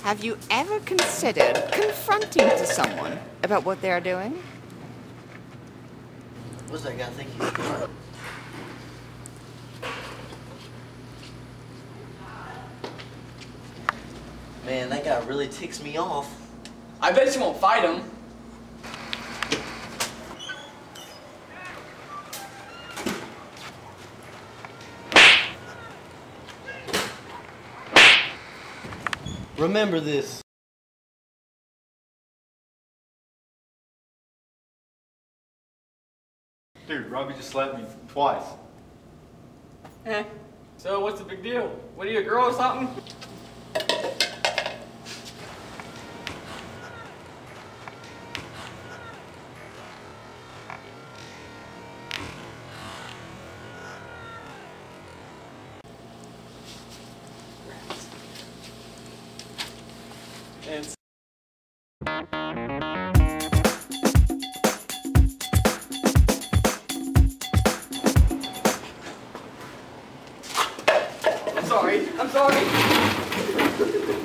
Have you ever considered confronting to someone about what they're doing? What's that guy thinking? Man, that guy really ticks me off. I bet you won't fight him. Remember this. Dude, Robby just slapped me twice. Eh. So what's the big deal? What are you, a girl or something? I'm sorry.